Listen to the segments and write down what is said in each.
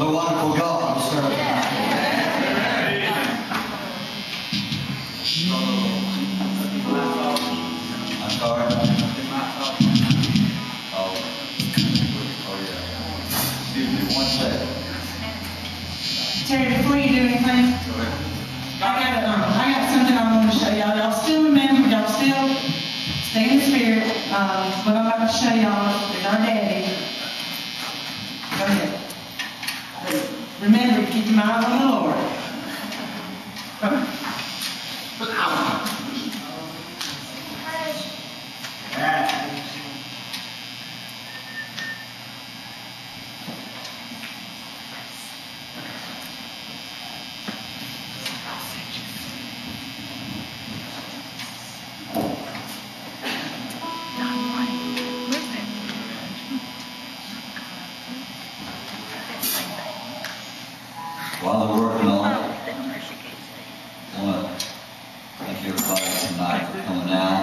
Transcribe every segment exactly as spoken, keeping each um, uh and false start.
What a wonderful God we serve. I'm sorry. Oh, oh yeah. Excuse me one second. Terry, before you do anything, I got, um, I got something I want to show y'all. Y'all still remember, y'all still stay in the spirit. Um, what I'm about to show y'all is our daddy. Go ahead. Remember to keep your eyes on the Lord. Come on. While they're working on it, I want to thank everybody tonight for coming out.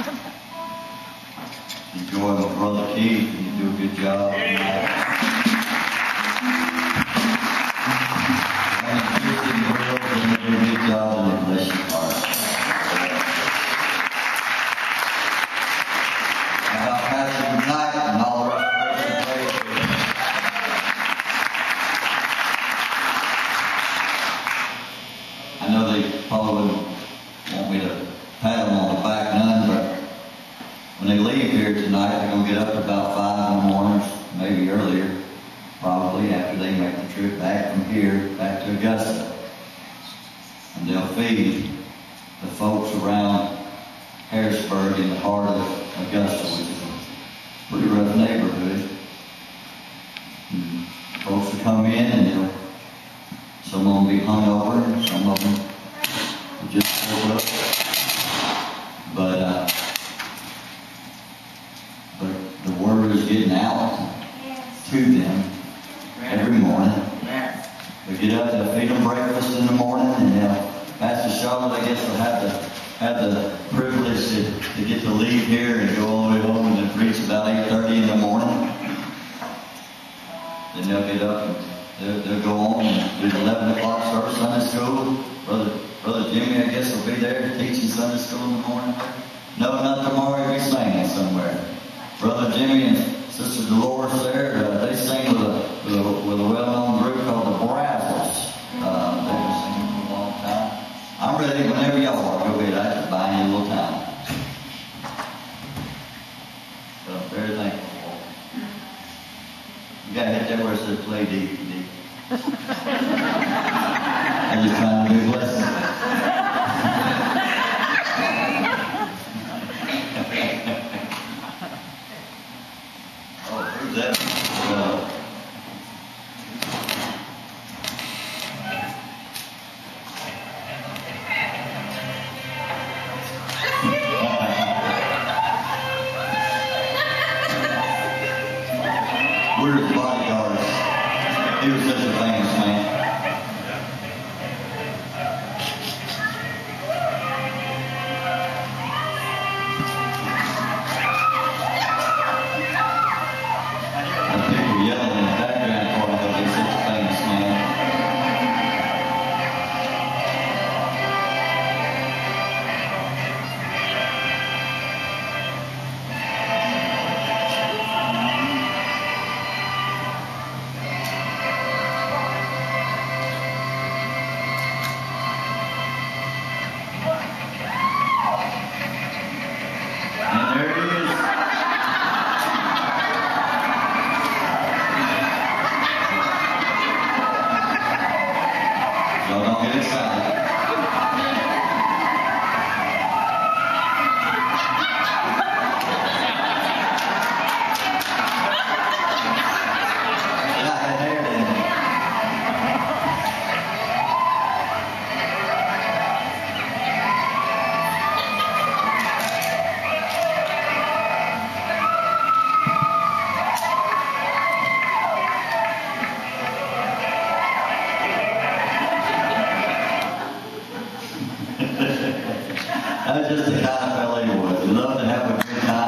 Enjoy my brother Keith, and you do a good job. And Christian girls, and you do a good job, and they bless your heart. About Pastor McKnight and all the restoration praise. I know they probably wouldn't want me to pat them on the back none, but when they leave here tonight, they're going to get up at about five in the morning, maybe earlier, probably after they make the trip back from here back to Augusta. And they'll feed the folks around Harrisburg in the heart of Augusta, which is a pretty rough neighborhood. And folks will come in and they'll some of them will be hung over, and some of them will just pull up. But, uh, but the word is getting out to them every morning. We get up, they'll feed them breakfast in the morning, and they'll, Pastor Charlotte, I guess, will have the, have the privilege to, to get to leave here and go all the way home and then preach about eight thirty in the morning. Then they'll get up and They'll, they'll go on and do the eleven o'clock service Sunday school. Brother Brother Jimmy, I guess, will be there teaching Sunday school in the morning. No, not tomorrow. He'll be singing somewhere. Brother Jimmy and Sister Dolores there, uh, they sing with a, with a, with a well-known group called the Brazzles. Uh, they've been singing for a long time. I'm ready whenever y'all are. Go ahead. I just buy you a little time. So I'm very thankful for it. You got to hit that where it says play D V D. I'm just trying to be blessed. Oh, who's that? Uh, We're his bodyguards. He was such a famous man. The people yelling in the background for him because he's such a famous man. That's just the kind of fellow he was. He loved to have a good time.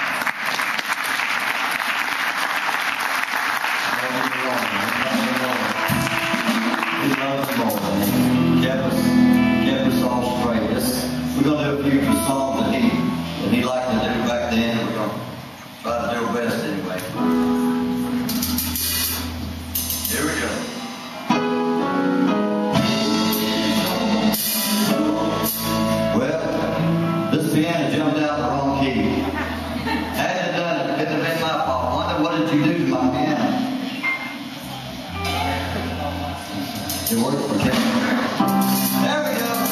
Love the Lord. Love the Lord. best anyway. Here we go. Well, this piano jumped out the wrong key. Had it done it, couldn't have been my fault. Wonder what did you do to my piano? It worked for Kevin. There we go.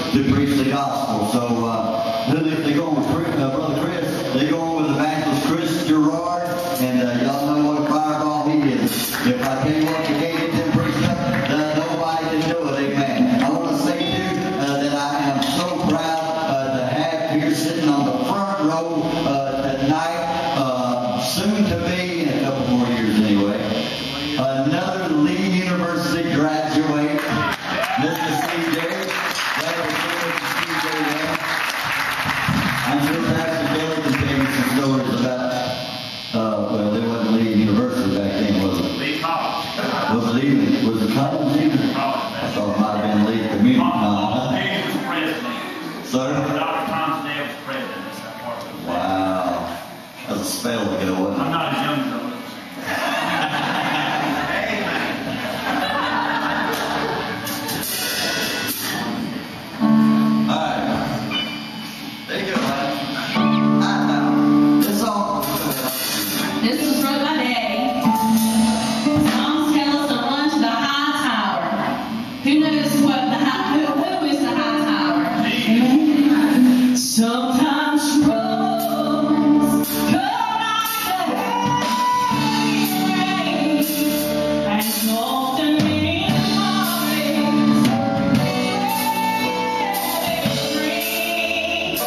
to preach the gospel. So uh, if they go on with Chris, uh, Brother Chris, they go on with Evangelist Chris Gerard, and uh, y'all know what a fireball he is. If I tell you what, you can't get them preached up, uh, nobody can do it, amen. I want to say to you uh, that I am so proud uh, to have here sitting on the front row uh, tonight, uh, soon to be, in a couple more years anyway, another Lee University graduate, Mister C J. Glad to see Mister C J there. I'm sure Pastor Billy can tell you some stories about, uh, well, there wasn't Lee University back then, was it? Lee College. Was it even, was it college even? College. I thought it might have been Lee Community. Tom No. Hayes was president. Sir? Doctor Tom Snell was president. That's that part of it. Wow. That was a spell ago, wasn't I'm it? not as young as I was. Alright. There you go, man. I know. This song. This was wrote by Daddy. Songs tell us to run to the high tower. Who knows what the high, who, who is the high tower? Amen. Sometimes troubles come like the heavy rain, and often in the mornings they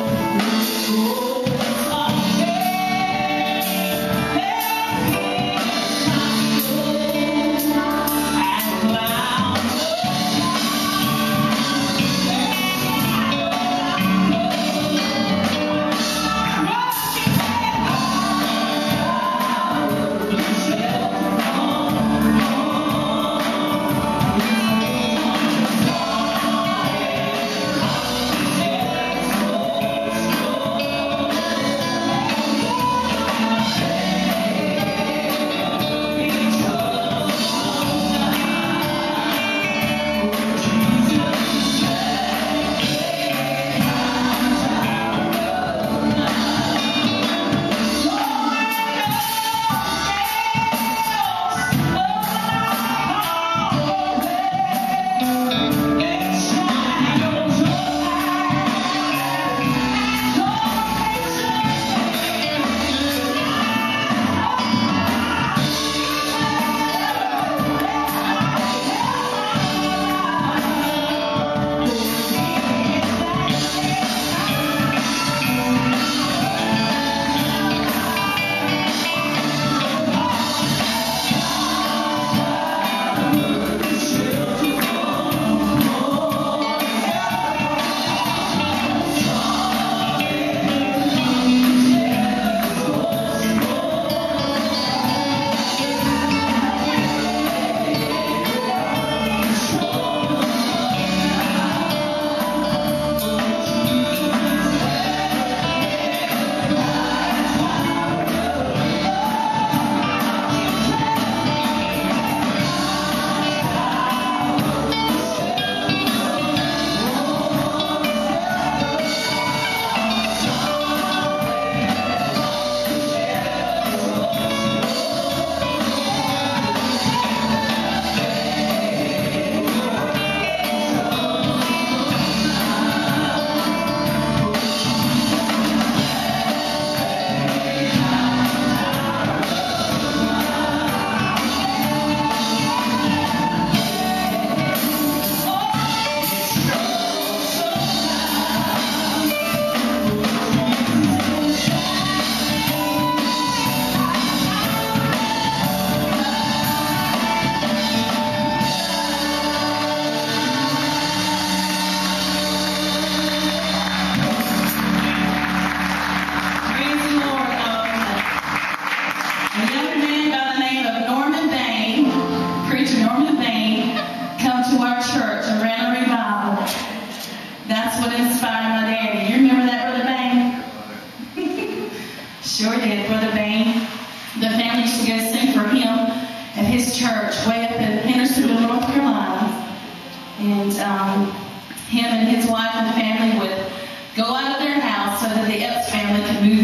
Sure did, Brother Bain. The family used to go sing for him at his church way up in Hendersonville, North Carolina. And um, him and his wife and family would go out of their house so that the Epps family could move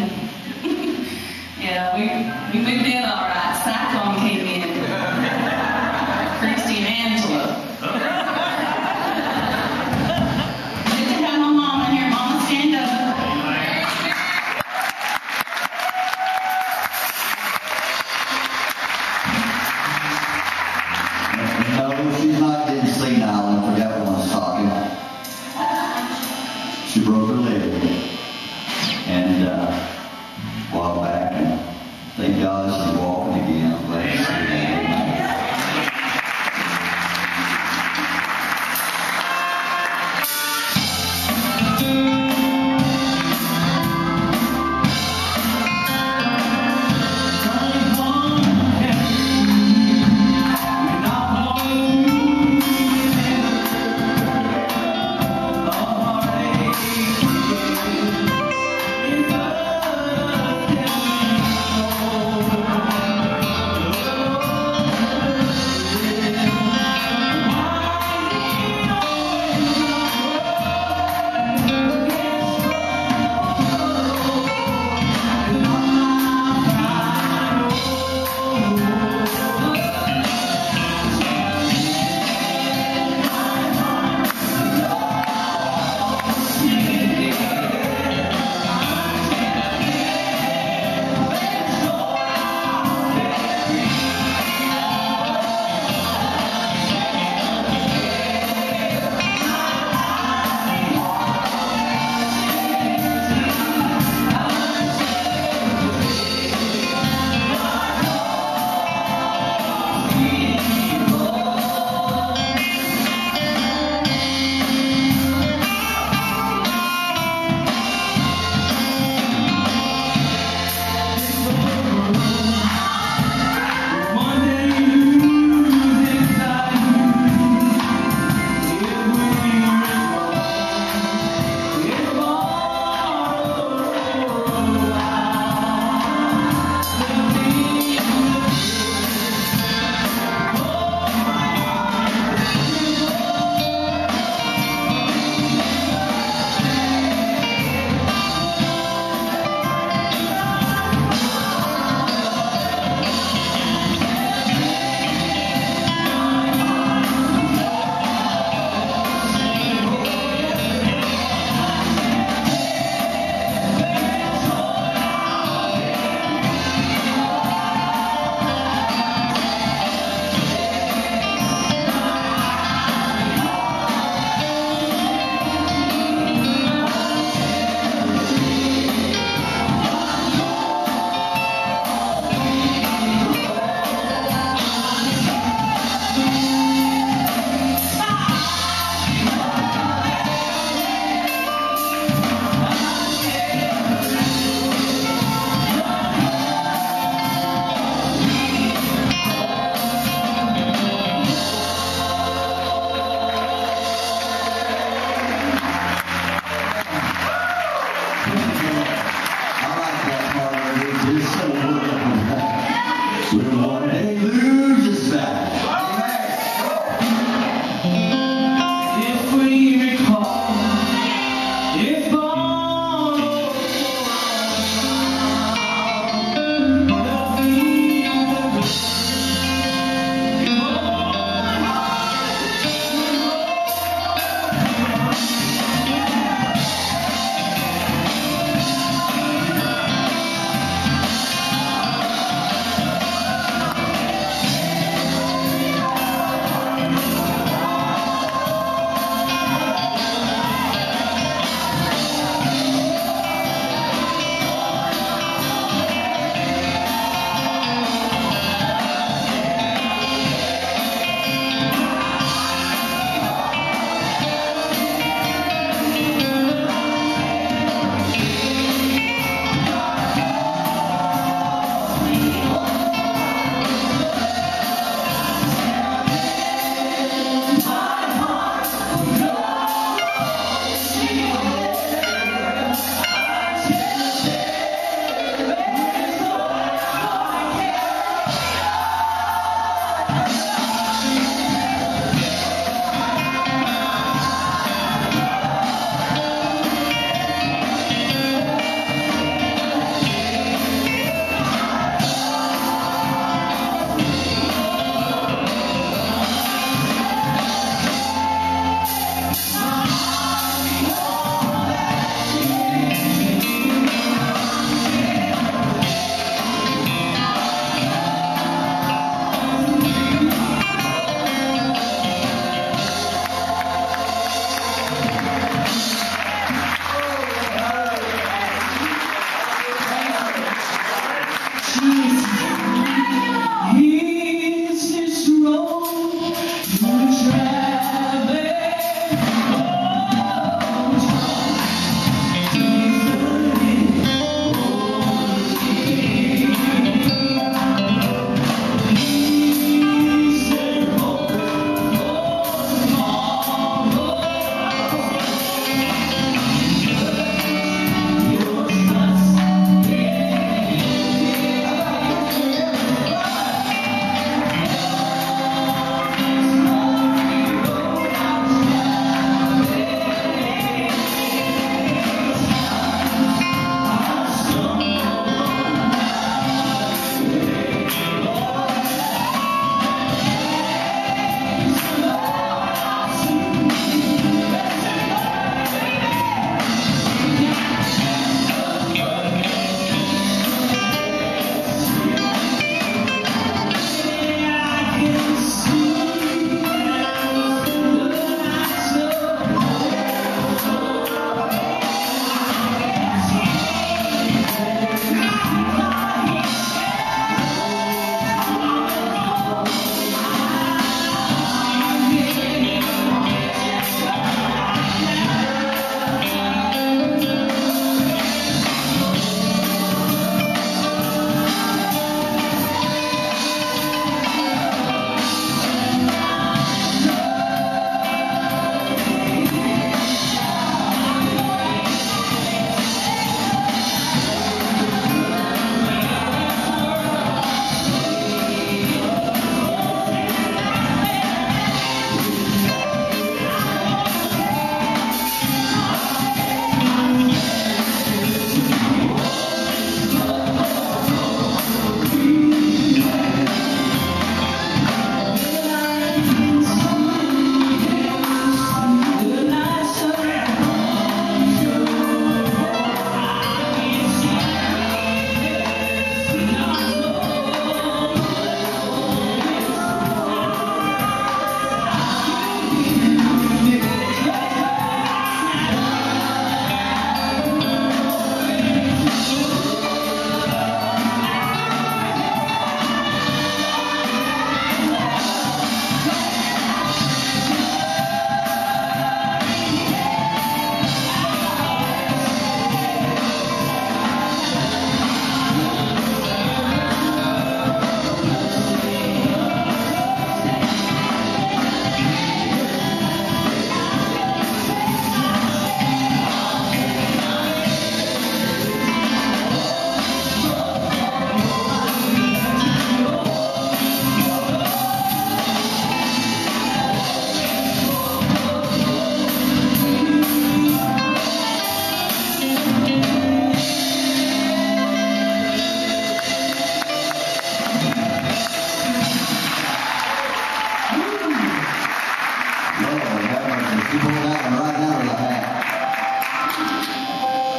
in. Yeah, we, we moved in all right. Cyclone came in. Christy and Angela. She broke her leg. And uh, a while back, and thank God she's walking again. I'm glad to see that. Thank you.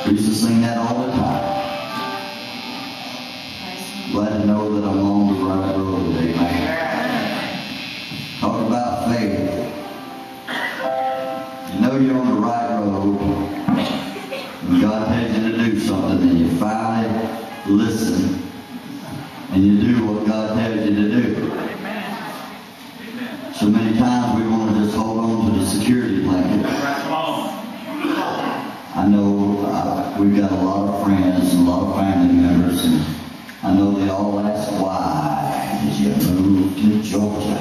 We used to sing that all the time. Glad to know that I'm on the right road today, man. Talk about faith. You know you're on the right road. When God tells you to do something, and you finally listen, and you do what God tells you to do. So many times we want to just hold on to the security blanket. I know uh, we've got a lot of friends and a lot of family members, and I know they all ask, why did you move to Georgia?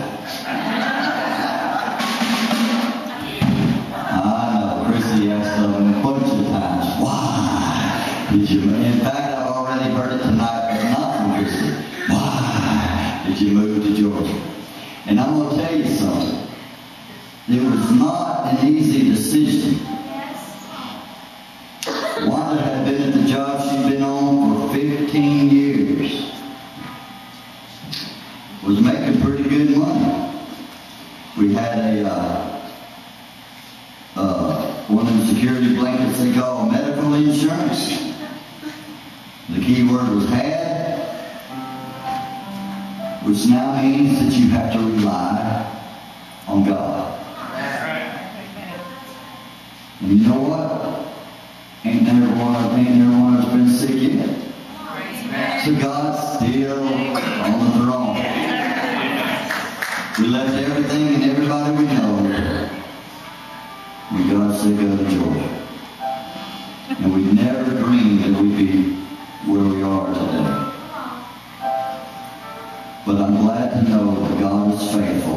I know, Chrissy asked them a bunch of times, why did you move? In fact, I've already heard it tonight, but not from Chrissy. Why did you move to Georgia? And I'm going to tell you something. It was not an easy decision. Wanda had been at the job she'd been on for fifteen years. Was making pretty good money. We had a, uh, uh, one of the security blankets they call medical insurance. The key word was had, which now means that you have to rely on God. And you know what? Ain't there one, ain't there one that's been sick yet? So God's still on the throne. We left everything and everybody we know when God said go to Georgia. And we never dreamed that we'd be where we are today. But I'm glad to know that God is faithful.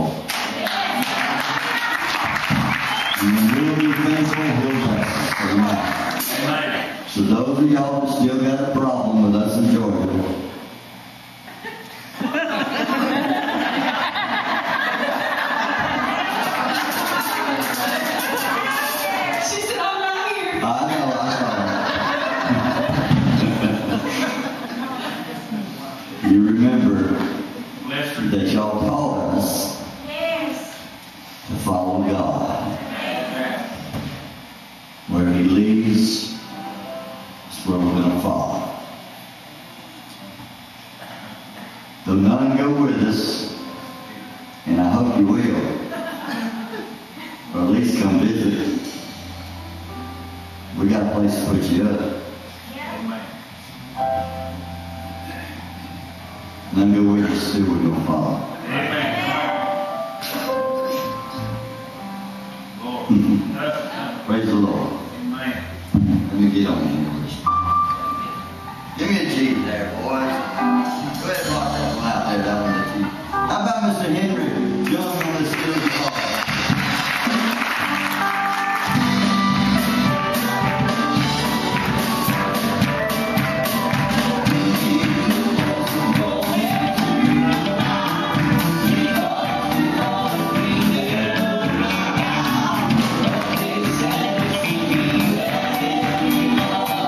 And when we'll be faithful, He'll bless us. Amen. So those of y'all that still got a problem with us in Georgia, She said, I'm not here. I know, I know. You remember that y'all taught us to follow God. Where He leads, that's where we're going to follow. Though none go with us, and I hope you will, or at least come visit, we got a place to put you up. None go with us, still we're going to follow. Praise the Lord. Let me get on here. Give me a G there, boys. Go ahead and rock that one out there. That one that you. How about Mister Henry? Young on this field of ball. Thank you.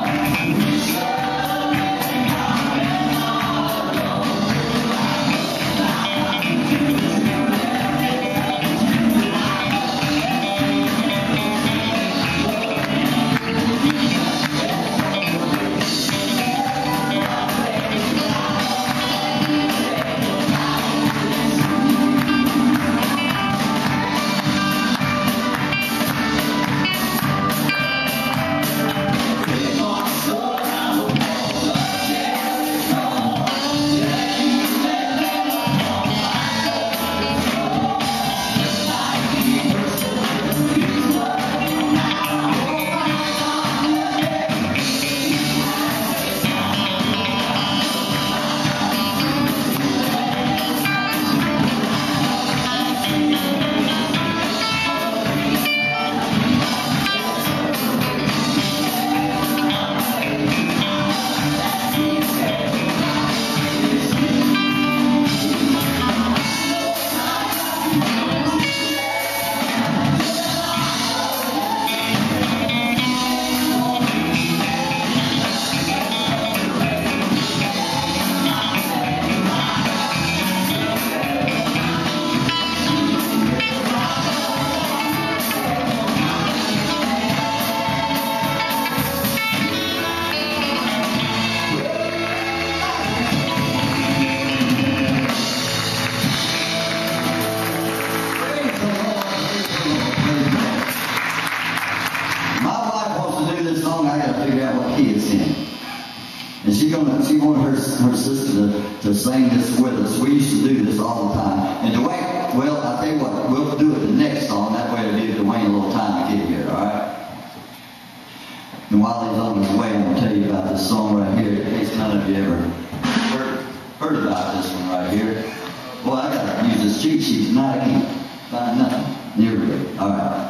wife wants to do this song, I gotta figure out what key it's in. And she gonna, she wanted her, her sister to, to sing this with us. We used to do this all the time. And Dwayne, well, I'll tell you what, we'll do it the next song. That way it'll give Dwayne a little time to get here, all right? And while he's on his way, I'm gonna tell you about this song right here, in case none of you ever heard, heard about this one right here. Well, I gotta use this cheat sheet tonight. I can't find nothing. Here we go. All right.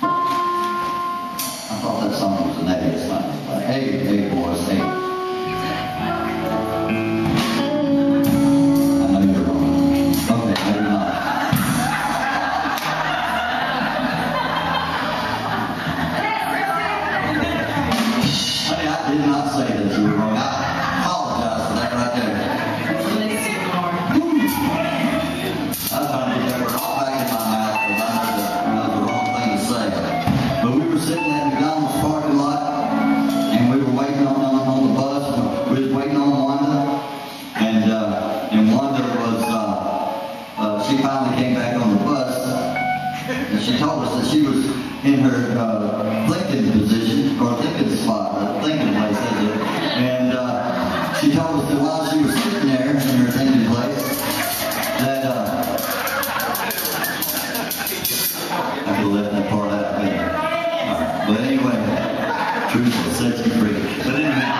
I thought that song was an A. It's not. Like, hey, hey, boys, hey. I know you're wrong. Okay, maybe not. Honey, I did not say that you were wrong. I apologize for that right there. I was trying to get that word all back in my mouth because I know that I know the wrong thing to say. But we were sitting at McDonald's parking lot and we were waiting on, on, on the bus. We was waiting on Wanda. And uh, and Wanda was, uh, uh, she finally came back on the bus. And she told us that she was in her uh, thinking position, or thinking spot, or thinking place, is it? And uh, she told us that while she was sitting there in her thinking place, that uh, I could have left that part out there. Right. But anyway, truth will set you free. But anyway,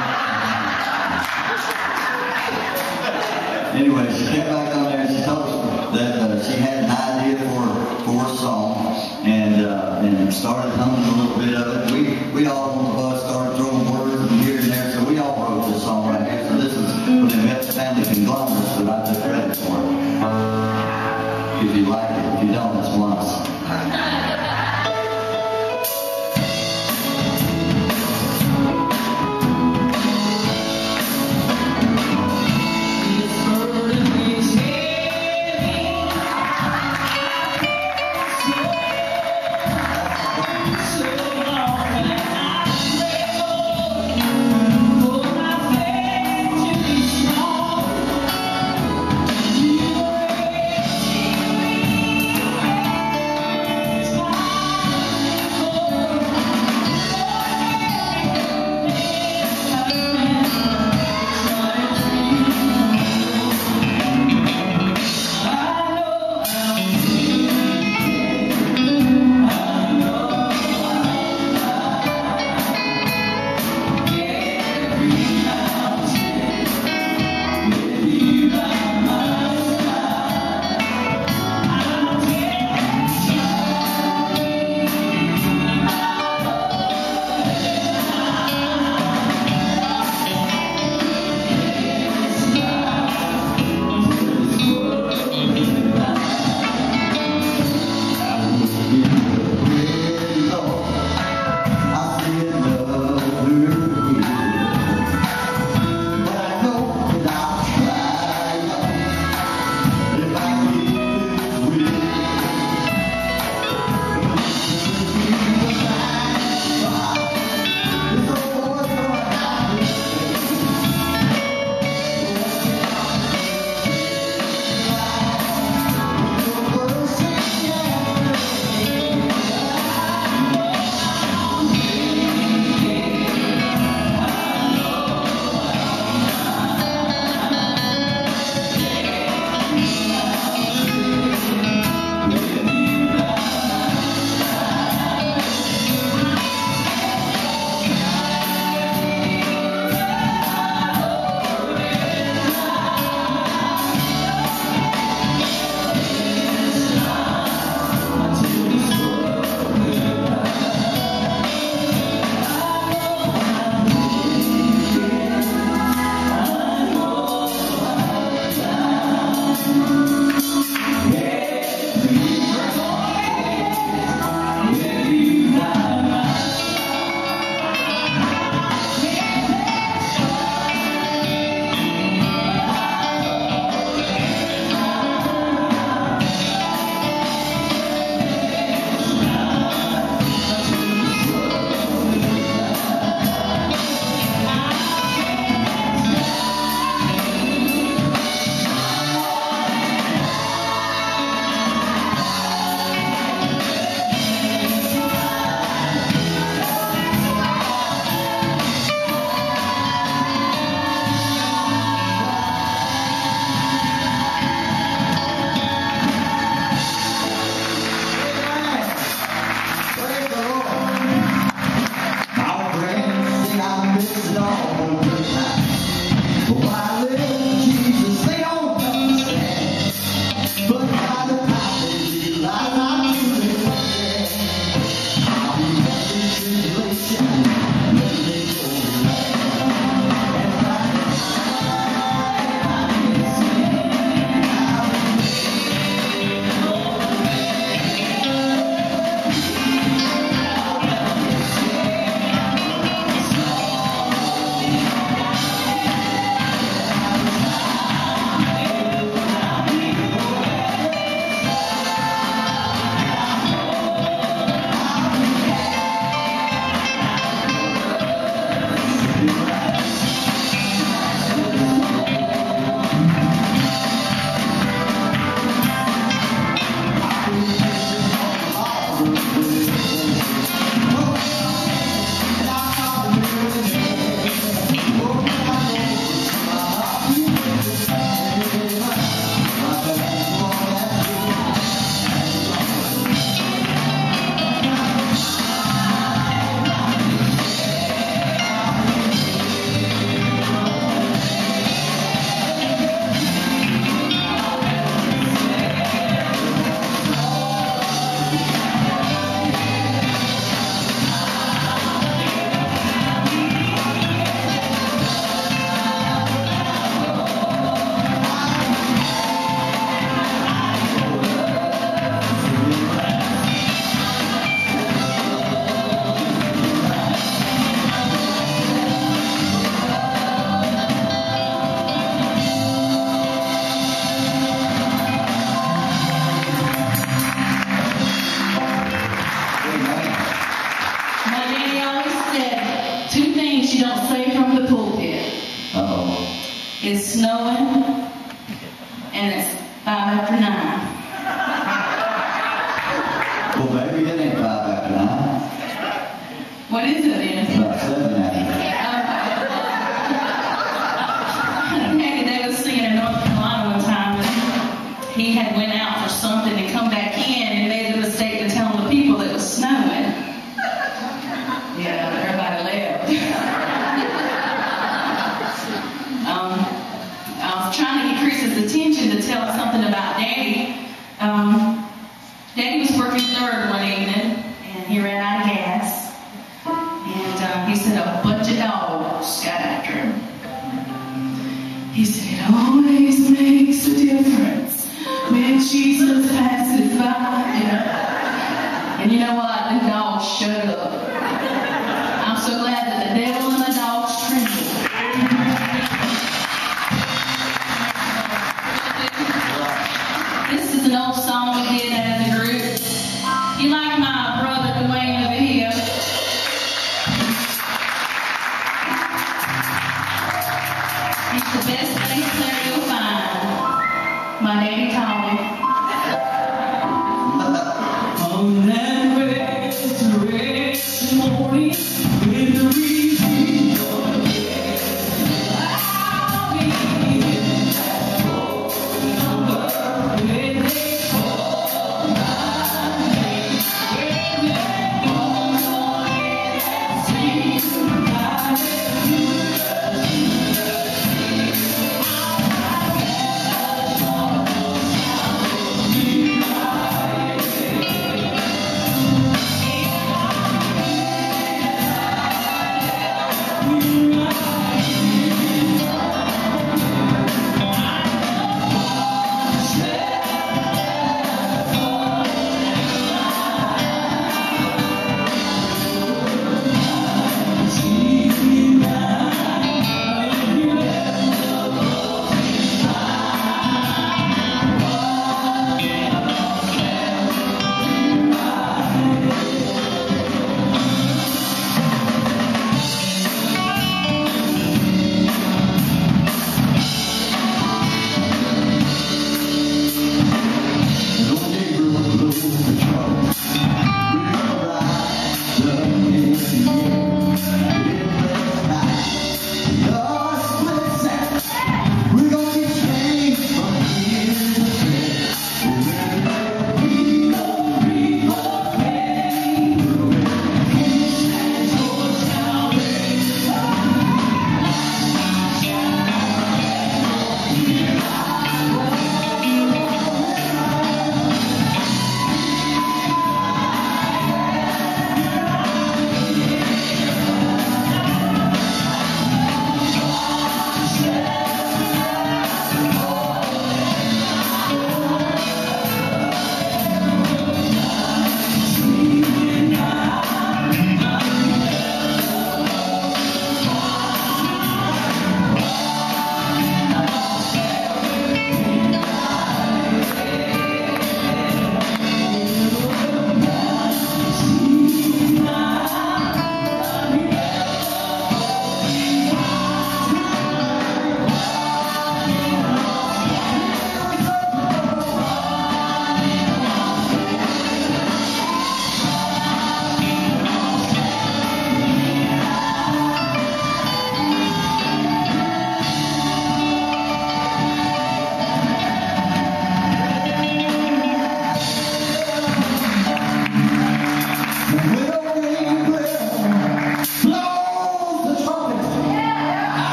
anyway, she came back on there and she told us that uh, she had an idea for for a song and uh, and started humming a little bit of it. We we all on the bus started throwing words from here and there, so we all wrote this song right here. So this is for the Epps Family McKnights that I took credit for. If you like it, if you don't, it's once. So long. It's snowing, and it's five after nine. Well, baby, it ain't five after nine. What is it then? It's about seven after nine. Daddy, they was singing in North Carolina one time, and he had went out for something and come back in and made the mistake of telling the people it was snowing. Yeah, everybody left. um, I was trying to get Chris's attention to tell him something about Daddy. Um, Daddy was working third one evening, and he ran out of gas. And uh, he said a bunch of dogs got after him. He said, it always makes a difference when Jesus passes by. And you know what? The dogs shut up. I'm so glad that the devil and the dogs trembled. This is an old song we did as a group. You like my brother Dwayne over here? He's the best bass player you'll find. My daddy taught me. On that resurrection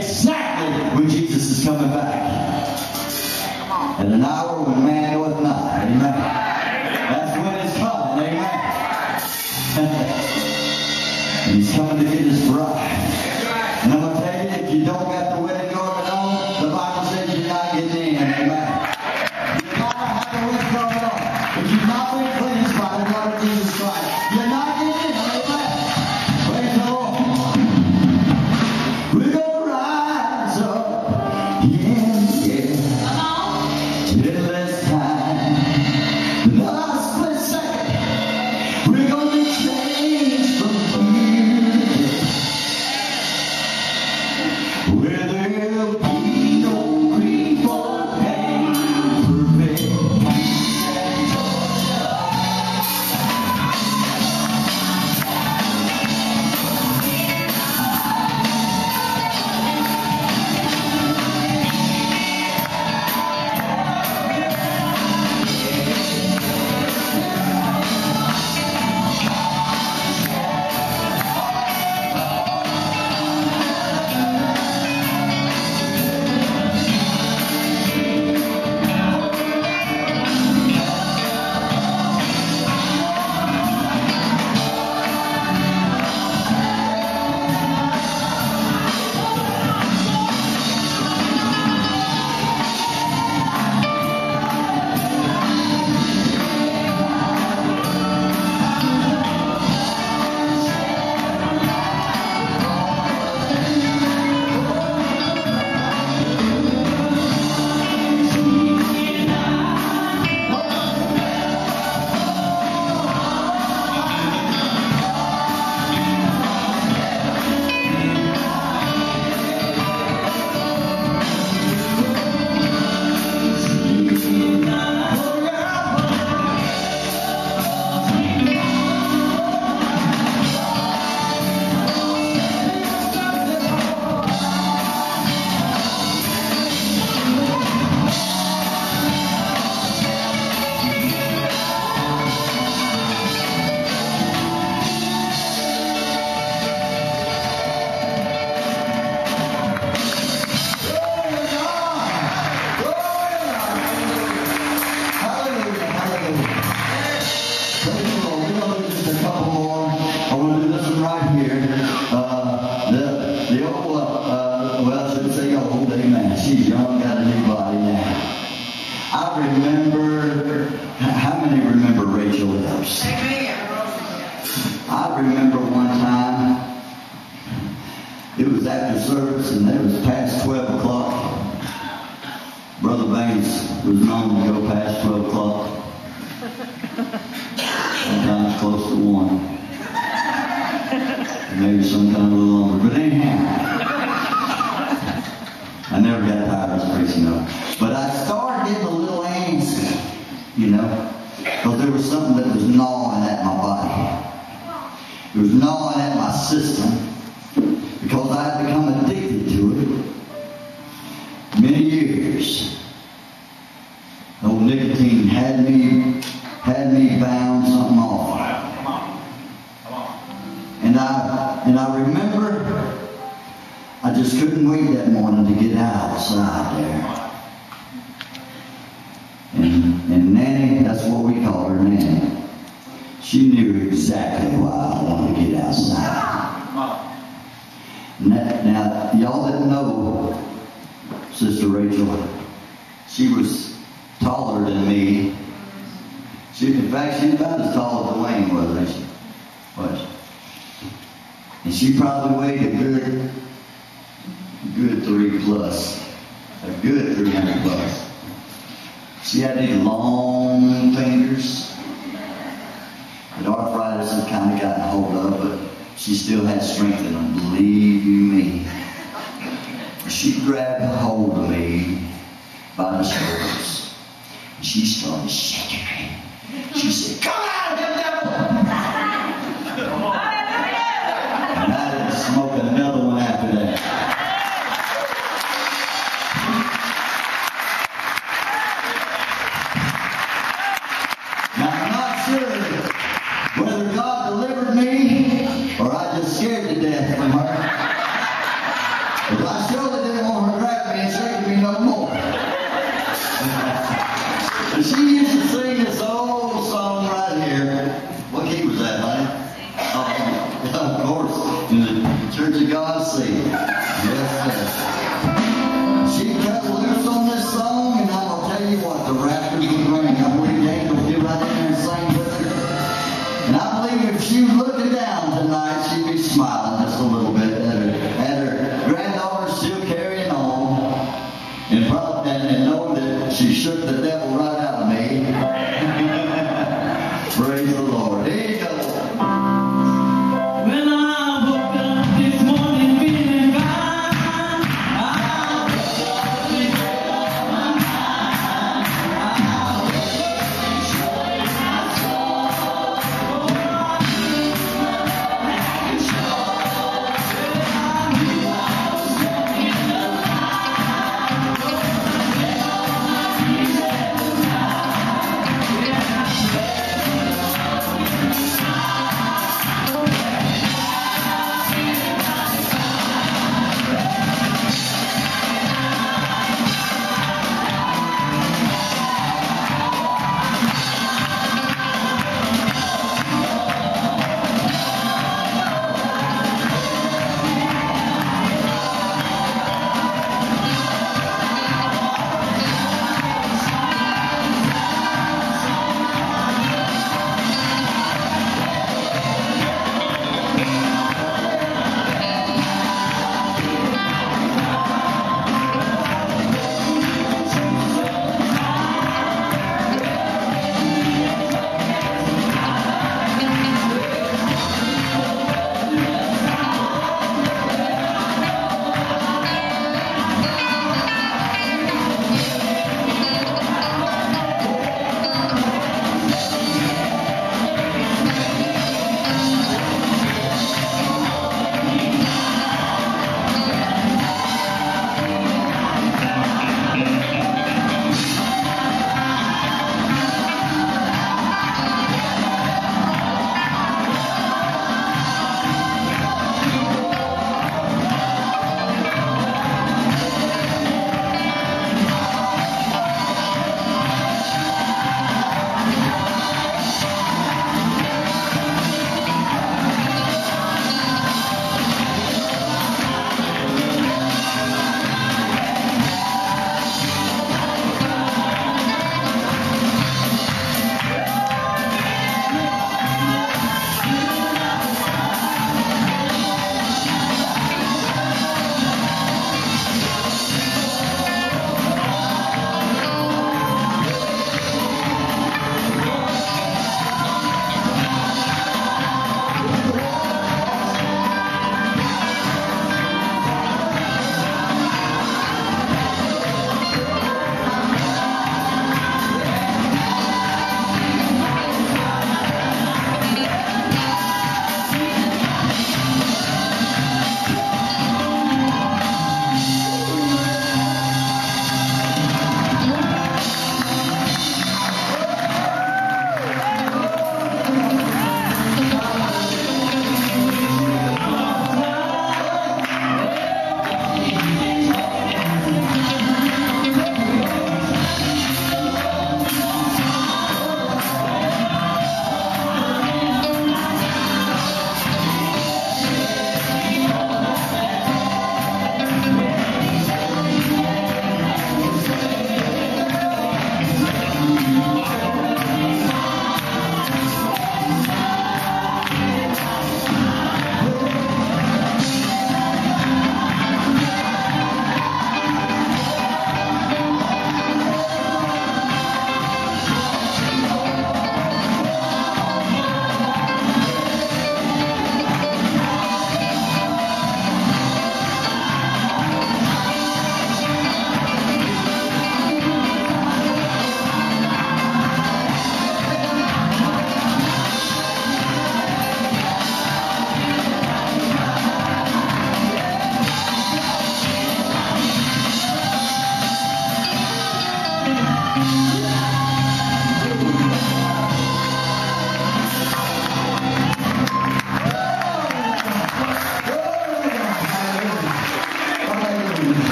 exactly when Jesus is coming back. At an hour when man knoweth not. Amen. That's when it's coming. Amen. And he's coming to get his bride. And I'm going to tell you, if you don't got the wedding garment on, the Bible says you're not getting in. Amen. You gotta have the wedding garment on. If you've not been cleansed by the blood of Jesus Christ, you're not getting in. Amen. Praise the Lord. We're going to rise up. Yeah, yeah. Little less time. The last split second. We're going to be changed from here to there. Where there'll be no grief or pain. Perfect peace and joy. She's young, got a new body now. I remember, how many remember Rachel Epps? I remember one time, it was after service and it was past twelve o'clock. Brother Banks was known to go past twelve o'clock. Sometimes close to one. Maybe sometimes a little longer. But anyhow, I never got tired of preaching though. But I started getting a little antsy, you know, because there was something that was gnawing at my body. It was gnawing at my system because I had become addicted to it. Many years. Old nicotine had me, had me bound something off. Come on. Come on. And I, and I remember I just couldn't wait that morning to get outside there. And, and Nanny, that's what we call her, Nanny. She knew exactly why I wanted to get outside. Now, now y'all didn't know Sister Rachel. She was taller than me. She, in fact, she's about as tall as Dwayne was, ain't she? Was. And she probably weighed a good Good three plus. A good three hundred plus. She had these long fingers that arthritis had kind of gotten hold of, but she still had strength in them, believe you me. She grabbed hold of me by the shoulders. She started shaking me. She said, "Come out of here, devil!" And I didn't smoke another one after that. Whether God delivered me or I just scared to death from her. But I surely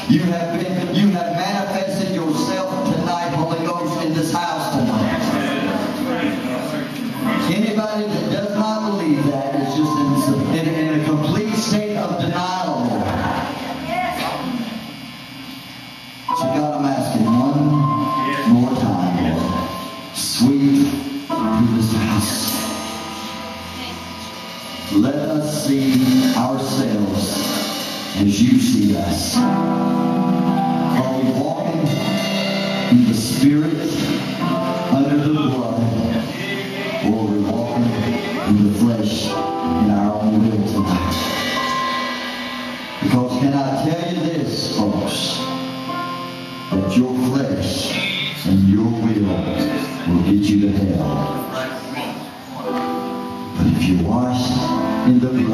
You have been, you have manifested yourself tonight, Holy Ghost, in this house tonight. Anybody that does not believe that is just in, in, in a complete state of denial, Lord. So God, I'm asking one more time, Lord. Sweep through this house. Let us see ourselves as you see us. Are we walking in the Spirit under the blood, or are we walking in the flesh in our own will tonight? Because can I tell you this, folks, that your flesh and your will will get you to hell. But if you're washed in the blood,